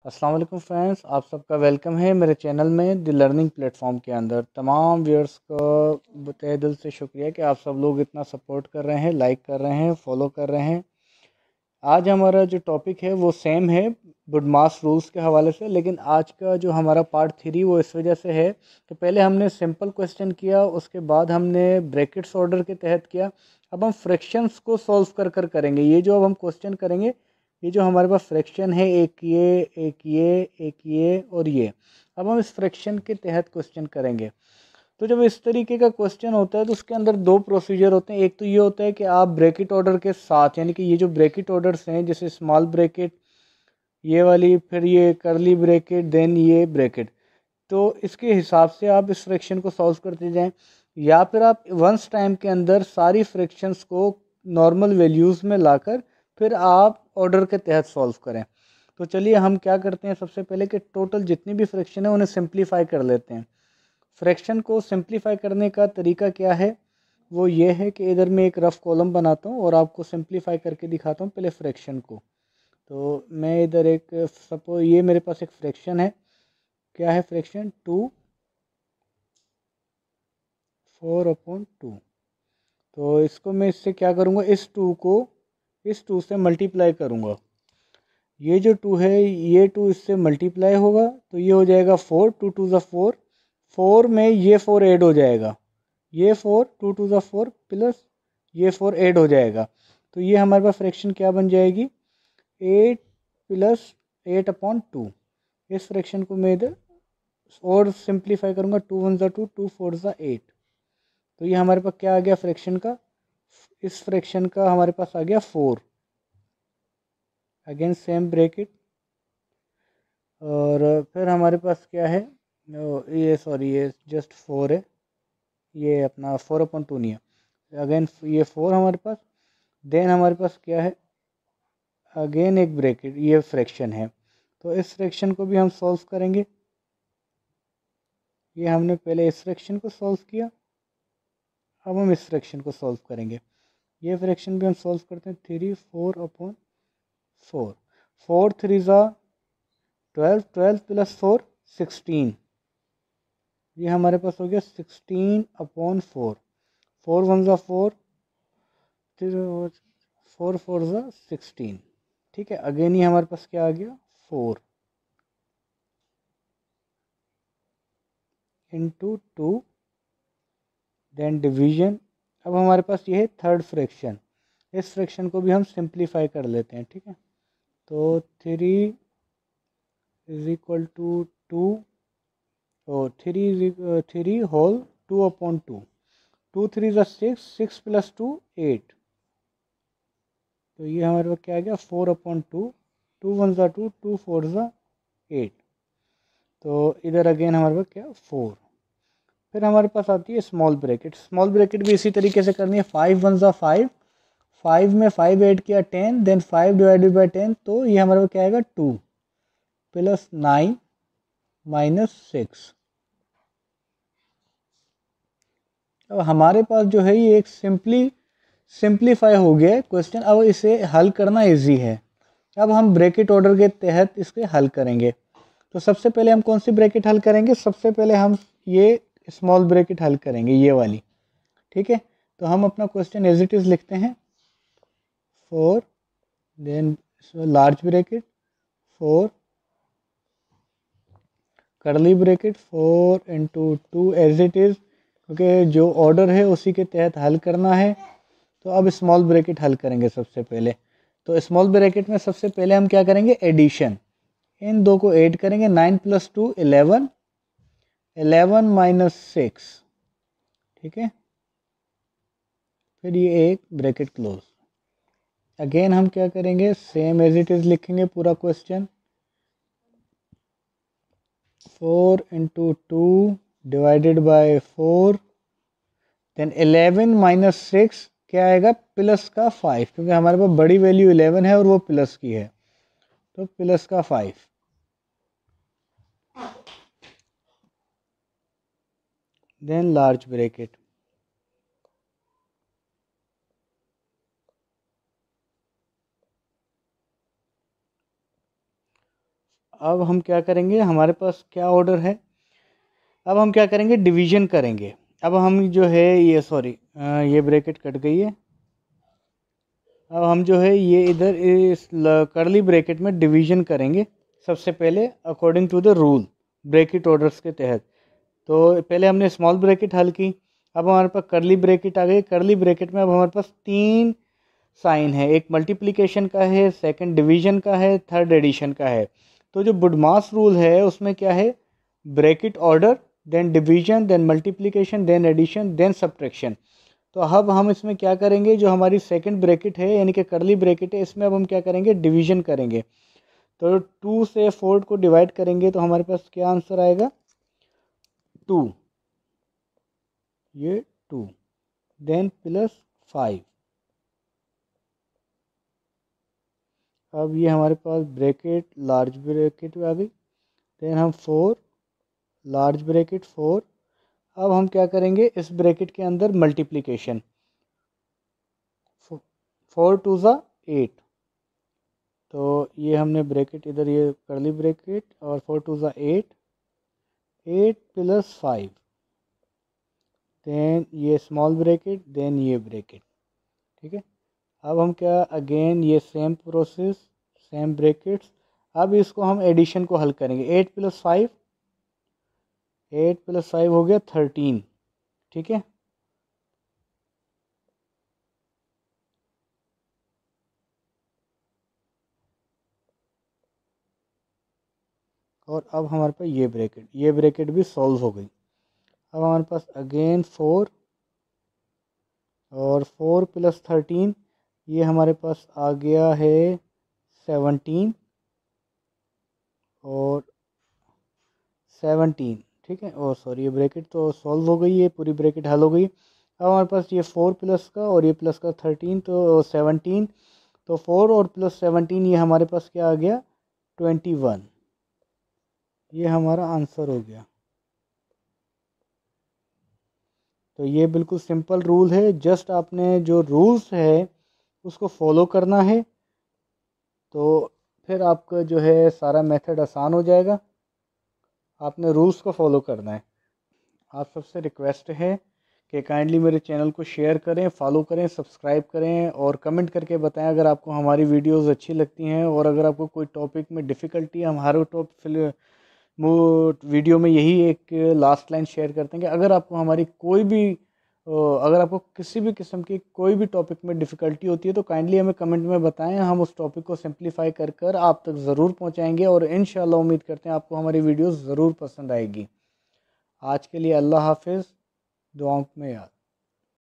अस्सलाम वालेकुम फ्रेंड्स, आप सबका वेलकम है मेरे चैनल में द लर्निंग प्लेटफॉर्म के अंदर। तमाम व्यूअर्स को तहे दिल से शुक्रिया कि आप सब लोग इतना सपोर्ट कर रहे हैं, लाइक कर रहे हैं, फॉलो कर रहे हैं। आज हमारा जो टॉपिक है वो सेम है बुडमास रूल्स के हवाले से, लेकिन आज का जो हमारा पार्ट 3 वो इस वजह से है कि पहले हमने सिंपल क्वेश्चन किया, उसके बाद हमने ब्रैकेट्स ऑर्डर के तहत किया। अब हम फ्रैक्शंस को सॉल्व कर कर करेंगे। ये जो अब हम क्वेश्चन करेंगे, ये जो हमारे पास फ्रैक्शन है, एक ये, एक ये, एक ये और ये, अब हम इस फ्रैक्शन के तहत क्वेश्चन करेंगे। तो जब इस तरीके का क्वेश्चन होता है तो उसके अंदर दो प्रोसीजर होते हैं। एक तो ये होता है कि आप ब्रैकेट ऑर्डर के साथ, यानी कि ये जो ब्रैकेट ऑर्डर्स हैं जैसे स्मॉल ब्रैकेट, ये वाली, फिर ये करली ब्रैकेट, देन ये ब्रैकेट, तो इसके हिसाब से आप इस फ्रैक्शन को सॉल्व करते जाएं। या फिर आप वंस टाइम के अंदर सारी फ्रैक्शंस को नॉर्मल वैल्यूज़ में लाकर फिर आप ऑर्डर के तहत सॉल्व करें। तो चलिए हम क्या करते हैं, सबसे पहले कि टोटल जितनी भी फ्रैक्शन है उन्हें सिंप्लीफाई कर लेते हैं। फ्रैक्शन को सिंप्लीफाई करने का तरीका क्या है, वो ये है कि इधर मैं एक रफ़ कॉलम बनाता हूँ और आपको सिंप्लीफाई करके दिखाता हूँ पहले फ्रैक्शन को। तो मैं इधर एक, सपोज ये मेरे पास एक फ्रैक्शन है। क्या है फ्रैक्शन? 2/4/2। तो इसको मैं इससे क्या करूँगा, इस 2 को इस 2 से मल्टीप्लाई करूँगा। ये जो 2 है, ये 2 इससे मल्टीप्लाई होगा तो ये हो जाएगा 4, 2 2 ज़ा 4, 4 में ये 4 ऐड हो जाएगा, ये 4, 2 2 ज़ा 4 प्लस ये 4 ऐड हो जाएगा। तो ये हमारे पास फ्रैक्शन क्या बन जाएगी, 8 प्लस 8/2। इस फ्रैक्शन को मैं इधर और सिंप्लीफाई करूँगा, 2 1 ज़ा 2, 2 4 ज़ा 8। तो ये हमारे पास क्या आ गया फ्रैक्शन का, इस फ्रैक्शन का हमारे पास आ गया 4। अगेन सेम ब्रैकेट, और फिर हमारे पास क्या है, ये सॉरी ये जस्ट 4 है, ये अपना 4/2 नहीं है। अगेन ये 4 हमारे पास, देन हमारे पास क्या है, अगेन एक ब्रैकेट, ये फ्रैक्शन है। तो इस फ्रैक्शन को भी हम सॉल्व करेंगे। ये हमने पहले इस फ्रैक्शन को सॉल्व किया, अब हम इस फ्रैक्शन को सॉल्व करेंगे। ये फ्रैक्शन भी हम सॉल्व करते हैं, 3/4/4, 4 3 ज़ा 12, 12 प्लस 4 16। ये हमारे पास हो गया 16/4, 4 1 ज़ा 4, 4 4 ज़ा 16। ठीक है, अगेन ये हमारे पास क्या आ गया, 4 इंटू 2, देन डिवीजन। अब हमारे पास ये है थर्ड फ्रैक्शन, इस फ्रैक्शन को भी हम सिंप्लीफाई कर लेते हैं। ठीक है, तो 3 इज इक्वल टू 2, और 3 होल 2/2, 2 3 ज़ा 6, 6 प्लस 2 8। तो ये हमारे पास क्या आ गया, 4/2, 2 1 ज़ा 2, 2 4 ज़ा 8। तो इधर अगेन हमारे पास क्या, 4। फिर हमारे पास आती है स्मॉल ब्रैकेट। स्मॉल ब्रैकेट भी इसी तरीके से करनी है, 5 1 ज़ा 5, 5 में 5 ऐड किया 10, देन 5 डिवाइडेड बाई 10, तो ये हमारे पास क्या आएगा, 2 प्लस 9 माइनस 6। अब हमारे पास जो है ये एक सिंप्लीफाई हो गया क्वेश्चन। अब इसे हल करना इजी है। अब हम ब्रैकेट ऑर्डर के तहत इसके हल करेंगे। तो सबसे पहले हम कौन सी ब्रैकेट हल करेंगे, सबसे पहले हम ये स्मॉल ब्रैकेट हल करेंगे, ये वाली। ठीक है, तो हम अपना क्वेश्चन एज इट इज़ लिखते हैं, 4, then large bracket 4, curly bracket 4 into 2 as it is, क्योंकि जो ऑर्डर है उसी के तहत हल करना है। तो अब स्मॉल ब्रैकेट हल करेंगे सबसे पहले। तो स्मॉल ब्रैकेट में सबसे पहले हम क्या करेंगे, एडिशन, इन दो को ऐड करेंगे, 9 प्लस 2 11, 11 माइनस 6। ठीक है, फिर ये एक ब्रैकेट क्लोज। अगेन हम क्या करेंगे, सेम एज इट इज़ लिखेंगे पूरा question, 4 into 2 divided by 4, then 11 minus 6 क्या आएगा, प्लस का 5, क्योंकि हमारे पास बड़ी वैल्यू 11 है और वो प्लस की है, तो प्लस का 5, देन लार्ज ब्रैकेट। अब हम क्या करेंगे, हमारे पास क्या ऑर्डर है, अब हम क्या करेंगे, डिवीज़न करेंगे। अब हम जो है ये सॉरी ये ब्रैकेट कट गई है। अब हम जो है ये इधर इस कर्ली ब्रैकेट में डिवीज़न करेंगे सबसे पहले according to the rule bracket orders के तहत। तो पहले हमने स्मॉल ब्रैकेट हल की, अब हमारे पास कर्ली ब्रैकेट आ गई। कर्ली ब्रैकेट में अब हमारे पास 3 साइन है, एक मल्टीप्लिकेशन का है, सेकंड डिवीजन का है, थर्ड एडिशन का है। तो जो बुडमास रूल है उसमें क्या है, bracket order, then division, then multiplication, then addition, then subtraction. तो अब हम इसमें क्या करेंगे, जो हमारी सेकंड ब्रैकेट है यानी कि कर्ली ब्रैकेट है, इसमें अब हम क्या करेंगे, डिवीजन करेंगे। तो 2 से 4 को डिवाइड करेंगे तो हमारे पास क्या आंसर आएगा, 2, ये 2, देन प्लस 5। अब ये हमारे पास ब्रैकेट लार्ज ब्रैकेट में आ गई, देन हम 4 लार्ज ब्रैकेट 4। अब हम क्या करेंगे, इस ब्रैकेट के अंदर मल्टीप्लिकेशन, 4 टू ज़ा 8। तो ये हमने ब्रैकेट इधर ये कर्ली ब्रैकेट और 4 टू ज़ा 8, 8 प्लस 5, देन ये स्मॉल ब्रैकेट, देन ये ब्रैकेट। ठीक है, अब हम क्या, अगेन ये सेम प्रोसेस, सेम ब्रैकेट्स। अब इसको हम एडिशन को हल करेंगे। 8 प्लस 5, 8 प्लस 5 हो गया 13। ठीक है, और अब हमारे पास ये ब्रैकेट भी सॉल्व हो गई। अब हमारे पास अगेन 4 और 4 प्लस 13, ये हमारे पास आ गया है 17 और 17। ठीक है, और सॉरी ये ब्रैकेट तो सॉल्व हो गई है, पूरी ब्रैकेट हल हो गई। अब हमारे पास ये 4 प्लस का और ये प्लस का 13 तो 17, तो 4 और प्लस 17 ये हमारे पास क्या आ गया, 21। ये हमारा आंसर हो गया। तो ये बिल्कुल सिंपल रूल है, जस्ट आपने जो रूल्स है उसको फॉलो करना है, तो फिर आपका जो है सारा मेथड आसान हो जाएगा। आपने रूल्स को फॉलो करना है। आप सबसे रिक्वेस्ट है कि काइंडली मेरे चैनल को शेयर करें, फॉलो करें, सब्सक्राइब करें और कमेंट करके बताएं अगर आपको हमारी वीडियोस अच्छी लगती हैं। और अगर आपको कोई टॉपिक में डिफ़िकल्टी है, हमारे वीडियो में यही एक लास्ट लाइन शेयर करते हैं कि अगर आपको हमारी कोई भी अगर आपको किसी भी किस्म की कोई भी टॉपिक में डिफ़िकल्टी होती है तो काइंडली हमें कमेंट में बताएं, हम उस टॉपिक को सिंप्लीफाई कर कर आप तक ज़रूर पहुंचाएंगे और इंशाल्लाह उम्मीद करते हैं आपको हमारी वीडियोस ज़रूर पसंद आएगी। आज के लिए अल्लाह हाफिज़, दुआओं में याद।